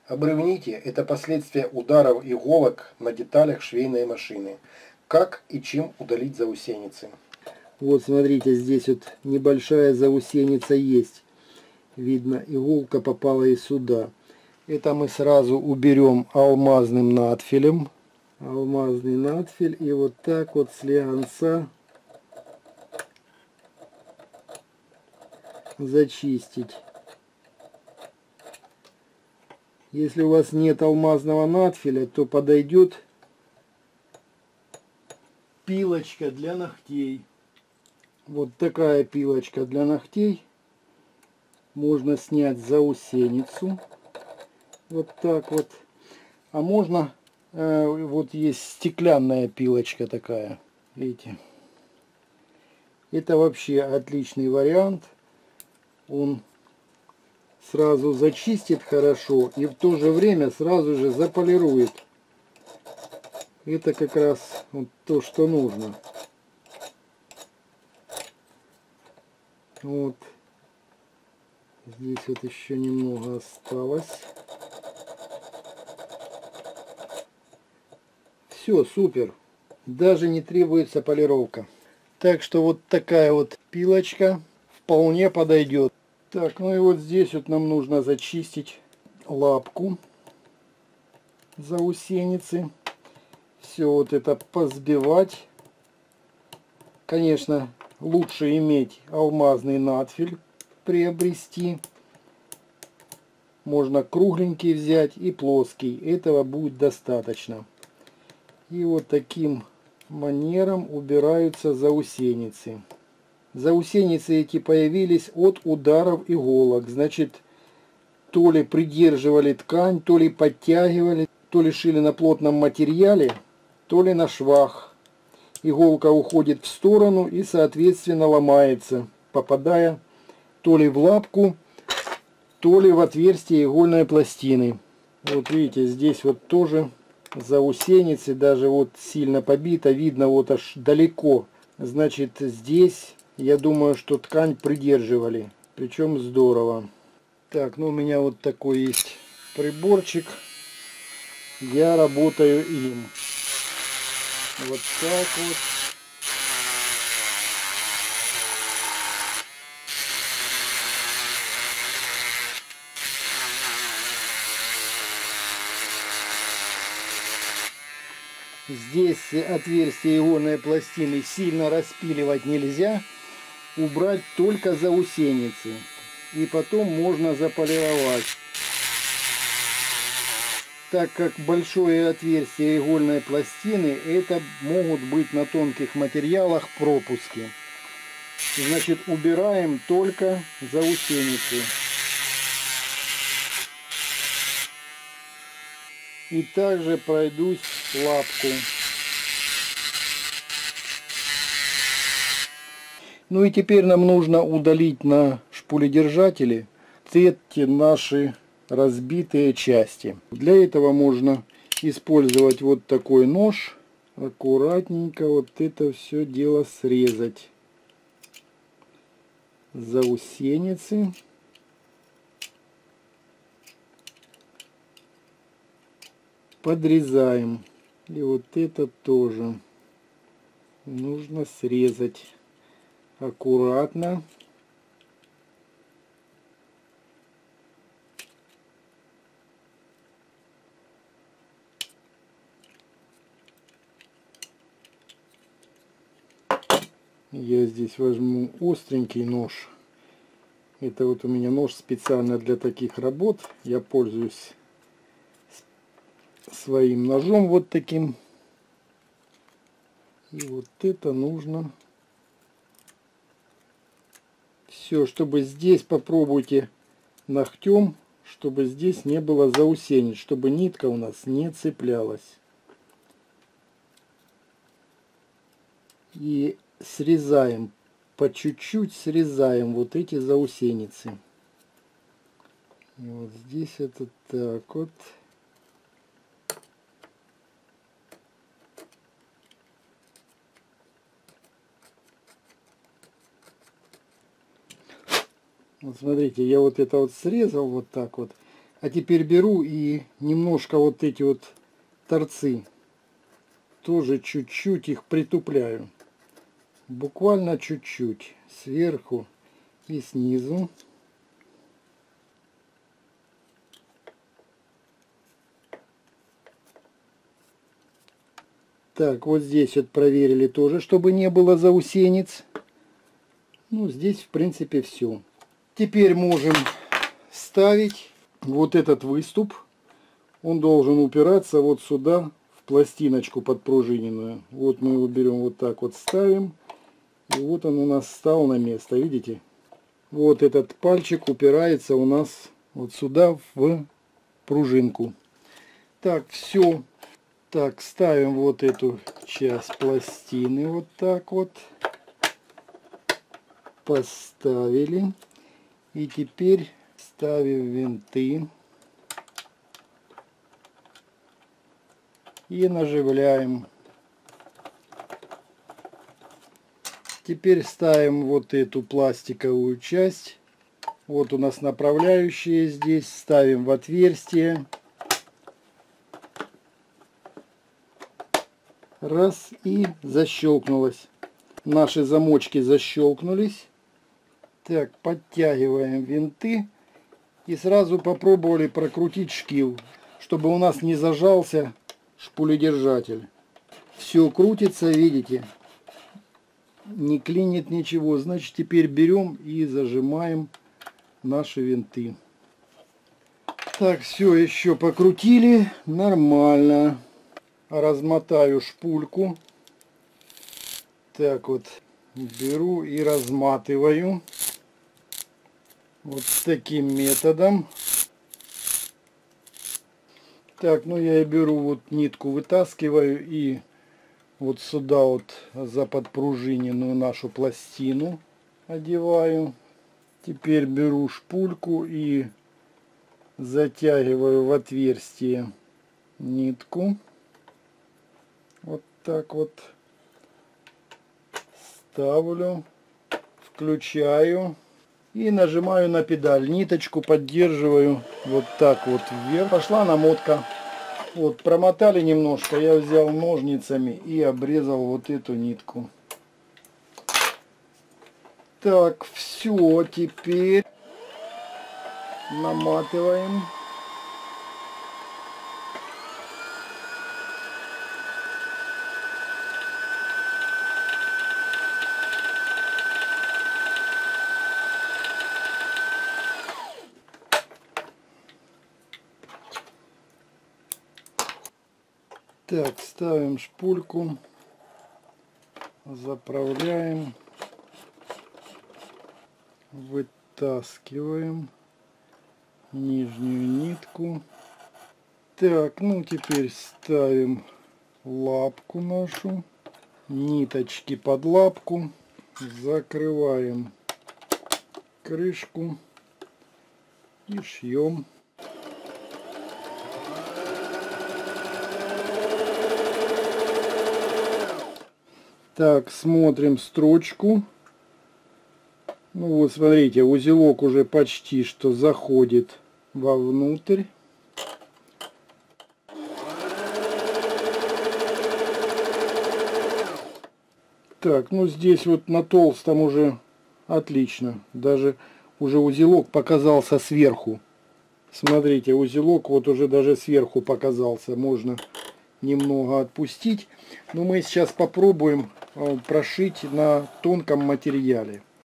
Обрывните – это последствия ударов иголок на деталях швейной машины. Как и чем удалить заусеницы? Вот смотрите, здесь вот небольшая заусеница есть. Видно, иголка попала и сюда. Это мы сразу уберем алмазным надфилем. Алмазный надфиль. И вот так вот слегонца зачистить. Если у вас нет алмазного надфиля, то подойдет пилочка для ногтей. Вот такая пилочка для ногтей. Можно снять заусеницу. Вот так вот. А можно, вот есть стеклянная пилочка такая. Видите? Это вообще отличный вариант. Он сразу зачистит хорошо и в то же время сразу же заполирует. Это как раз вот то, что нужно. Вот. Здесь вот еще немного осталось. Все, супер. Даже не требуется полировка. Так что вот такая вот пилочка вполне подойдет. Так, ну и вот здесь вот нам нужно зачистить лапку заусеницы. Все вот это позбивать. Конечно, лучше иметь алмазный надфиль приобрести. Можно кругленький взять и плоский. Этого будет достаточно. И вот таким манером убираются заусеницы. Заусеницы эти появились от ударов иголок. Значит, то ли придерживали ткань, то ли подтягивали, то ли шили на плотном материале, то ли на швах. Иголка уходит в сторону и, соответственно, ломается, попадая то ли в лапку, то ли в отверстие игольной пластины. Вот видите, здесь вот тоже заусеницы, даже вот сильно побито, видно вот аж далеко. Значит, здесь, я думаю, что ткань придерживали, причем здорово. Так, ну у меня вот такой есть приборчик, я работаю им. Вот так вот. Здесь отверстие игольной пластины сильно распиливать нельзя. Убрать только заусеницы. И потом можно заполировать. Так как большое отверстие игольной пластины, это могут быть на тонких материалах пропуски. Значит, убираем только заусеницы. И также пройдусь лапку. Ну и теперь нам нужно удалить на шпуледержателе эти наши разбитые части. Для этого можно использовать вот такой нож. Аккуратненько вот это все дело срезать. Заусеницы. Подрезаем. И вот это тоже нужно срезать аккуратно. Я здесь возьму остренький нож. Это вот у меня нож специально для таких работ. Я пользуюсь своим ножом вот таким. И вот это нужно. Все, чтобы здесь попробуйте ногтем, чтобы здесь не было заусенец, чтобы нитка у нас не цеплялась. И срезаем, по чуть-чуть срезаем вот эти заусеницы. И вот здесь это так вот. Вот смотрите, я вот это вот срезал вот так вот. А теперь беру и немножко вот эти вот торцы, тоже чуть-чуть их притупляю. Буквально чуть-чуть. Сверху и снизу. Так, вот здесь вот проверили тоже, чтобы не было заусенец. Ну, здесь, в принципе, все. Теперь можем ставить вот этот выступ. Он должен упираться вот сюда, в пластиночку подпружиненную. Вот мы его берем, вот так вот ставим. И вот он у нас встал на место, видите? Вот этот пальчик упирается у нас вот сюда, в пружинку. Так, все. Так, ставим вот эту часть пластины вот так вот. Поставили. И теперь ставим винты. И наживляем. Теперь ставим вот эту пластиковую часть. Вот у нас направляющие здесь. Ставим в отверстие. Раз, и защелкнулось. Наши замочки защелкнулись. Так, подтягиваем винты. И сразу попробовали прокрутить шкив, чтобы у нас не зажался шпуледержатель. Все крутится, видите? Не клинит ничего. Значит, теперь берем и зажимаем наши винты. Так, все, еще покрутили. Нормально. Размотаю шпульку. Так вот, беру и разматываю. Вот таким методом. Так, ну я и беру вот нитку, вытаскиваю и вот сюда вот за подпружиненную нашу пластину одеваю. Теперь беру шпульку и затягиваю в отверстие нитку. Вот так вот ставлю, включаю и нажимаю на педаль. Ниточку поддерживаю вот так вот вверх. Пошла намотка. Вот промотали немножко, я взял ножницами и обрезал вот эту нитку. Так, все, теперь наматываем. Так, ставим шпульку, заправляем, вытаскиваем нижнюю нитку. Так, ну теперь ставим лапку нашу, ниточки под лапку, закрываем крышку и шьем. Так, смотрим строчку. Ну вот, смотрите, узелок уже почти что заходит вовнутрь. Так, ну здесь вот на толстом уже отлично. Даже уже узелок показался сверху. Смотрите, узелок вот уже даже сверху показался. Можно немного отпустить. Но мы сейчас попробуем прошить на тонком материале.